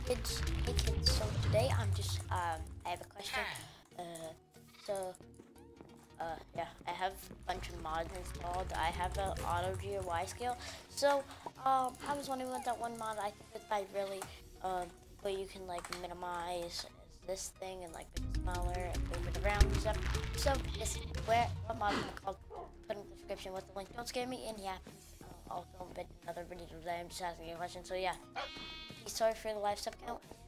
Hey kids, so today I'm just I have a question. Uh so yeah, I have a bunch of mods installed. I have an auto G or Y scale. So I was wondering what that one mod I think that I really where you can like minimize this thing and like make it smaller and move it around and stuff. So this what mod is it called? Put in the description with the link. Don't scare me, and yeah, I'll film another video today. I'm just asking you a question. So yeah, sorry for the live step count.